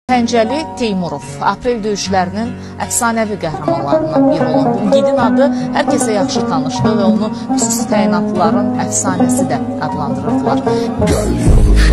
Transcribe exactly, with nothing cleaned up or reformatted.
Pəncəli Teymurov aprel döyüşlərinin əfsanəvi qəhrəmanlarından biri olub. Bu igidin adı hər kəsə yaxşı tanışdı və onu xüsusi təyinatlıların əfsanəsi də adlandırırdılar.